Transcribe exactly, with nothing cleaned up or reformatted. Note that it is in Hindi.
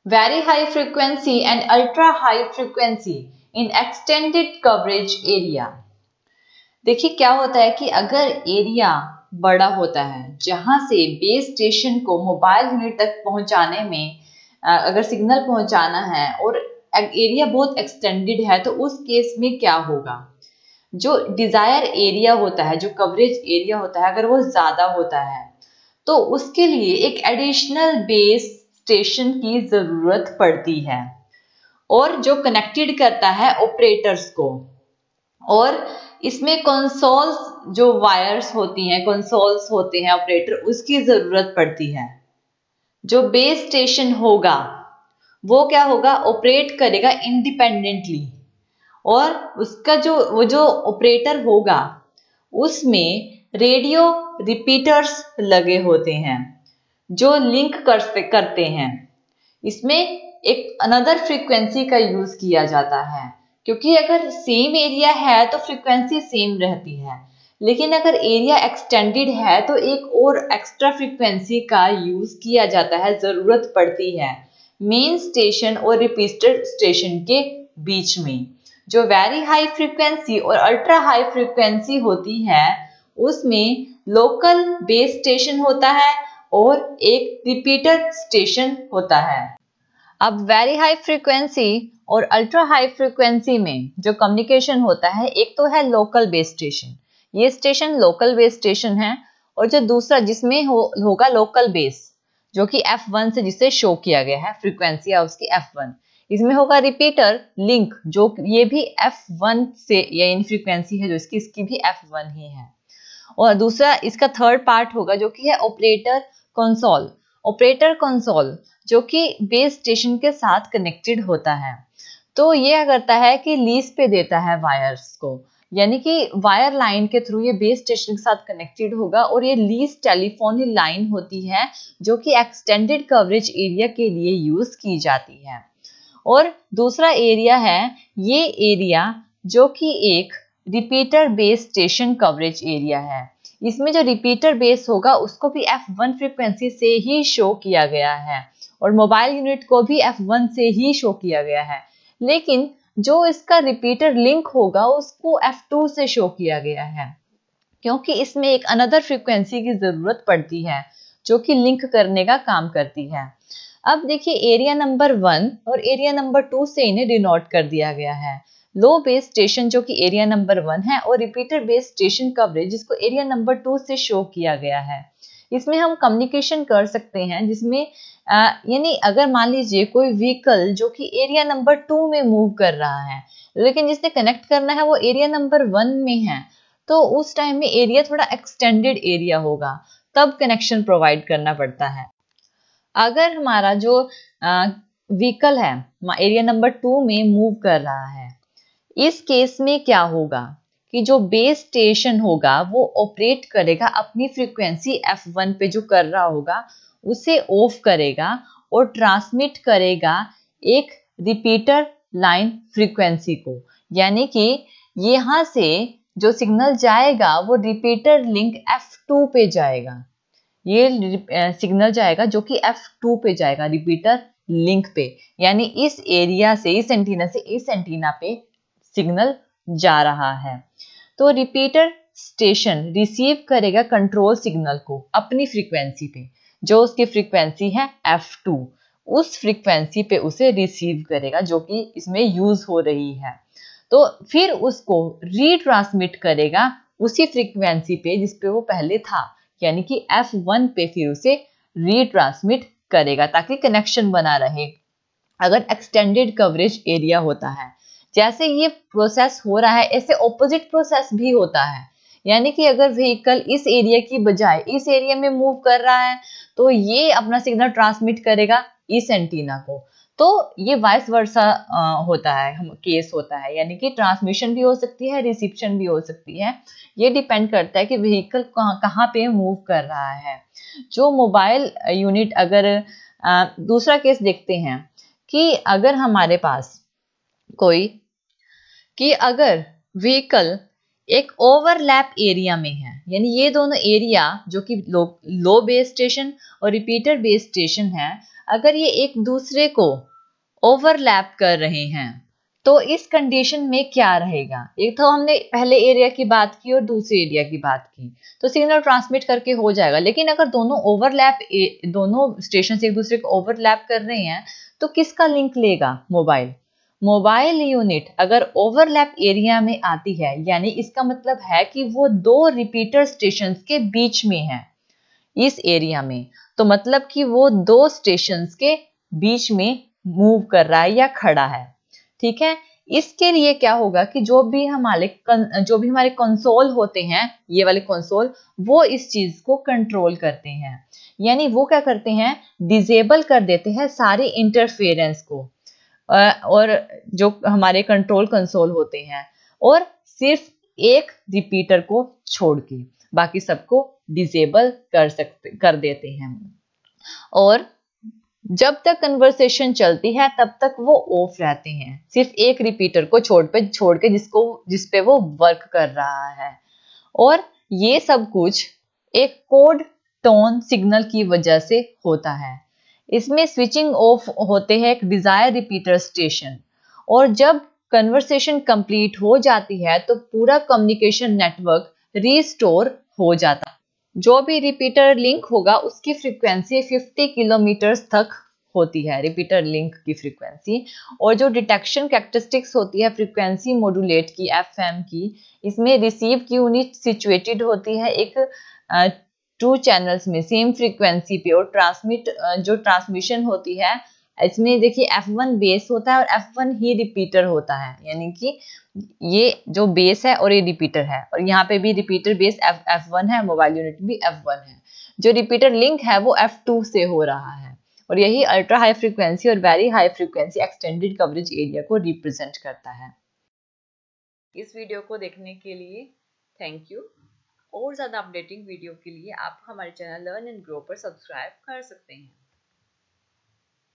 very high frequency and ultra high frequency in extended coverage area। देखिए क्या होता है कि अगर एरिया बड़ा होता है जहां से बेस स्टेशन को मोबाइल यूनिट तक पहुंचाने में अगर सिग्नल पहुंचाना है और एरिया बहुत एक्सटेंडेड है तो उस केस में क्या होगा, जो डिजायर एरिया होता है, जो कवरेज एरिया होता है, अगर वो ज्यादा होता है तो उसके लिए एक एडिशनल बेस स्टेशन की जरूरत पड़ती है और जो कनेक्टेड करता है ऑपरेटर्स को। और इसमें कंसोल्स जो वायर्स होती हैं, कंसोल्स होते हैं ऑपरेटर, उसकी जरूरत पड़ती है। जो बेस स्टेशन होगा वो क्या होगा, ऑपरेट करेगा इंडिपेंडेंटली और उसका जो वो जो ऑपरेटर होगा उसमें रेडियो रिपीटर्स लगे होते हैं जो लिंक कर करते हैं। इसमें एक अनदर फ्रीक्वेंसी का यूज किया जाता है क्योंकि अगर सेम एरिया है तो फ्रीक्वेंसी सेम रहती है, लेकिन अगर एरिया एक्सटेंडेड है तो एक और एक्स्ट्रा फ्रीक्वेंसी का यूज किया जाता है, जरूरत पड़ती है मेन स्टेशन और रिपीटर स्टेशन के बीच में। जो वेरी हाई फ्रीक्वेंसी और अल्ट्रा हाई फ्रीक्वेंसी होती है उसमें लोकल बेस स्टेशन होता है और एक रिपीटर स्टेशन होता है। अब वेरी हाई फ्रीक्वेंसी और अल्ट्रा हाई फ्रीक्वेंसी में जो कम्युनिकेशन होता है, एक तो है लोकल बेस स्टेशन, ये स्टेशन लोकल बेस स्टेशन है, और जो दूसरा जिसमें हो, होगा लोकल बेस जो कि एफ वन से जिसे शो किया गया है, फ्रीक्वेंसी है उसकी एफ वन। इसमें होगा रिपीटर लिंक जो ये भी एफ वन से, या इन फ्रीक्वेंसी है जो इसकी इसकी भी एफ वन ही है। और दूसरा इसका थर्ड पार्ट होगा जो कि है ऑपरेटर कंसोल। ऑपरेटर कंसोल जो कि बेस स्टेशन के साथ कनेक्टेड होता है, तो ये करता है कि लीज पे देता है वायर्स को, यानी कि वायर लाइन के थ्रू ये बेस स्टेशन के साथ कनेक्टेड होगा और ये लीज टेलीफोन लाइन होती है जो कि एक्सटेंडेड कवरेज एरिया के लिए यूज की जाती है। और दूसरा एरिया है ये एरिया जो कि एक repeater base station coverage area है। इसमें जो रिपीटर बेस होगा उसको भी एफ वन फ्रीक्वेंसी से ही शो किया गया है और मोबाइल यूनिट को भी एफ वन से ही शो किया गया है, लेकिन जो इसका रिपीटर लिंक होगा उसको एफ टू से शो किया गया है क्योंकि इसमें एक अनदर फ्रीक्वेंसी की जरूरत पड़ती है जो कि लिंक करने का काम करती है। अब देखिए एरिया नंबर वन और एरिया नंबर टू से इन्हें डिनोट कर दिया गया है। लो बेस स्टेशन जो कि एरिया नंबर वन है और रिपीटर बेस स्टेशन कवरेज जिसको एरिया नंबर टू से शो किया गया है। इसमें हम कम्युनिकेशन कर सकते हैं जिसमें यानी अगर मान लीजिए कोई व्हीकल जो कि एरिया नंबर टू में मूव कर रहा है लेकिन जिसने कनेक्ट करना है वो एरिया नंबर वन में है, तो उस टाइम में एरिया थोड़ा एक्सटेंडेड एरिया होगा, तब कनेक्शन प्रोवाइड करना पड़ता है। अगर हमारा जो व्हीकल है एरिया नंबर टू में मूव कर रहा है, इस केस में क्या होगा कि जो बेस स्टेशन होगा वो ऑपरेट करेगा अपनी फ्रीक्वेंसी एफ वन पे जो कर रहा होगा उसे ऑफ करेगा और ट्रांसमिट करेगा एक रिपीटर लाइन फ्रीक्वेंसी को, यानी कि यहां से जो सिग्नल जाएगा वो रिपीटर लिंक एफ टू पे जाएगा। ये सिग्नल जाएगा जो कि एफ टू पे जाएगा रिपीटर लिंक पे, यानी इस एरिया से, इस एंटीना से इस एंटीना पे सिग्नल जा रहा है। तो रिपीटर स्टेशन रिसीव करेगा कंट्रोल सिग्नल को अपनी फ्रीक्वेंसी पे, जो उसकी फ्रीक्वेंसी है एफ टू, उस फ्रीक्वेंसी पे उसे रिसीव करेगा जो कि इसमें यूज हो रही है। तो फिर उसको रीट्रांसमिट करेगा उसी फ्रीक्वेंसी पे जिस पे वो पहले था, यानी कि एफ वन पे फिर उसे रीट्रांसमिट करेगा ताकि कनेक्शन बना रहे अगर एक्सटेंडेड कवरेज एरिया होता है। जैसे ये प्रोसेस हो रहा है ऐसे ऑपोजिट प्रोसेस भी होता है, यानी कि अगर व्हीकल इस एरिया की बजाय इस एरिया में मूव कर रहा है तो ये अपना सिग्नल ट्रांसमिट करेगा इस एंटीना को, तो ये वाइस वर्सा होता है, हम केस होता है, यानी कि ट्रांसमिशन भी हो सकती है, रिसेप्शन भी हो सकती है। ये डिपेंड करता है कि व्हीकल कहाँ कहाँ पे मूव कर रहा है। जो मोबाइल यूनिट, अगर आ, दूसरा केस देखते हैं कि अगर हमारे पास कोई कि अगर व्हीकल एक ओवरलैप एरिया में है, यानी ये दोनों एरिया जो कि लो लो बेस स्टेशन और रिपीटर बेस स्टेशन है, अगर ये एक दूसरे को ओवरलैप कर रहे हैं तो इस कंडीशन में क्या रहेगा। एक तो हमने पहले एरिया की बात की और दूसरे एरिया की बात की, तो सिग्नल ट्रांसमिट करके हो जाएगा। लेकिन अगर दोनों ओवरलैप दोनों स्टेशन एक दूसरे को ओवरलैप कर रहे हैं तो किसका लिंक लेगा? मोबाइल मोबाइल यूनिट अगर ओवरलैप एरिया में आती है, यानी इसका मतलब है कि वो दो रिपीटर स्टेशंस के बीच में है इस एरिया में, तो मतलब कि वो दो स्टेशंस के बीच में मूव कर रहा है या खड़ा है। ठीक है, इसके लिए क्या होगा कि जो भी हमारे जो भी हमारे कंसोल होते हैं, ये वाले कंसोल, वो इस चीज को कंट्रोल करते हैं। यानी वो क्या करते हैं, डिसेबल कर देते हैं सारे इंटरफेरेंस को, और जो हमारे कंट्रोल कंसोल होते हैं, और सिर्फ एक रिपीटर को छोड़ के बाकी सबको डिसेबल कर सकते कर देते हैं। और जब तक कन्वर्सेशन चलती है तब तक वो ऑफ रहते हैं, सिर्फ एक रिपीटर को छोड़ पे छोड़ के जिसको जिस पे वो वर्क कर रहा है। और ये सब कुछ एक कोड टोन सिग्नल की वजह से होता है। इसमें स्विचिंग ऑफ होते हैं एक डिजायर रिपीटर स्टेशन, और जब कन्वर्सेशन कंप्लीट हो जाती है तो पूरा कम्युनिकेशन नेटवर्क रीस्टोर हो जाता है। जो भी रिपीटर लिंक होगा उसकी फ्रीक्वेंसी पचास किलोमीटर तक होती है, रिपीटर लिंक की फ्रीक्वेंसी। और जो डिटेक्शन कैरेक्टरिस्टिक्स होती है फ्रीक्वेंसी मॉड्यूलेट की, एफएम की, इसमें रिसीव की यूनिट सिचुएटेड होती है एक टू चैनल्स में सेम फ्रीक्वेंसी पे, और ट्रांसमिट जो ट्रांसमिशन होती है इसमें देखिए एफ वन बेस होता है और एफ वन ही रिपीटर होता है, यानी कि ये जो बेस है और ये रिपीटर है, और यहाँ पे भी repeater base F F one है, मोबाइल यूनिट भी एफ वन है। जो रिपीटर लिंक है वो एफ टू से हो रहा है, और यही अल्ट्रा हाई फ्रीक्वेंसी और very high frequency extended coverage area को रिप्रेजेंट करता है। इस वीडियो को देखने के लिए थैंक यू। और ज़्यादा अपडेटिंग वीडियो के लिए आप हमारे चैनल लर्न एंड ग्रो पर सब्सक्राइब कर सकते हैं।